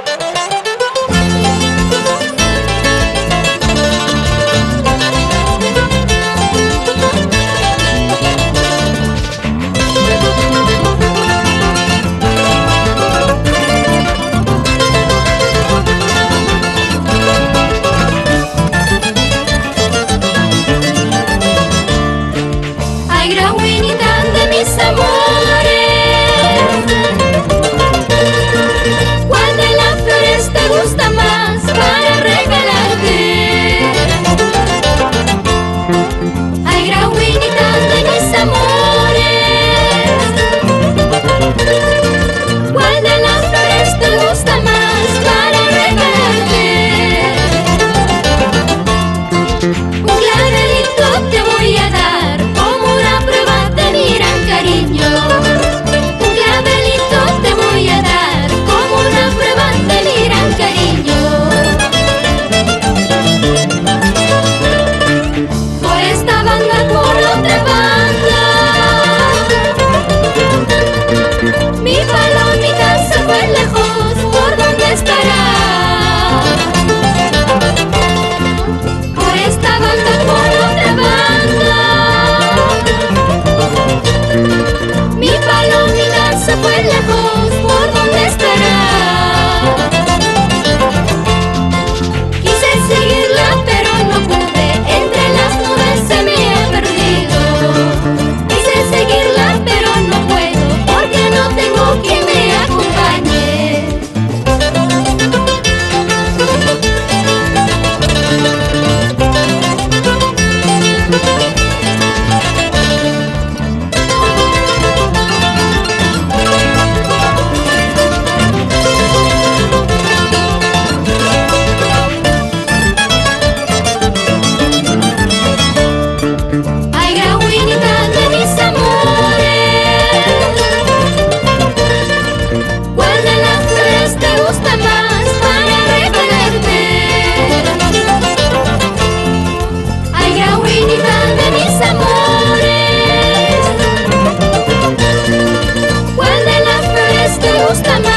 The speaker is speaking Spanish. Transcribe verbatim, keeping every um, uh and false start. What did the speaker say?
Ay, Grauinita de mis amores, ¿cuál de las flores te gusta más para regalarte? Ay, Grauinita de mis amores, ¿cuál de las flores te gusta más para regalarte? Un clavelito te voy a dar como una prueba de mi gran cariño. Un clavelito te voy a dar como una prueba de mi gran cariño. Por esta banda, por otra banda, mi palomita se fue lejos, ¿por dónde estará? Por esta banda, por otra banda, mi palomita se fue lejos, ¿por dónde estará? Quise seguirla pero no pude, entre las nubes se me ha perdido. Quise seguirla pero no puedo, porque no tengo quien me acompañe. Ay, Grauinita de mis amores, ¿cuál de las flores te gusta más para regalarte? Ay, Grauinita de mis amores, ¿cuál de las flores te gusta más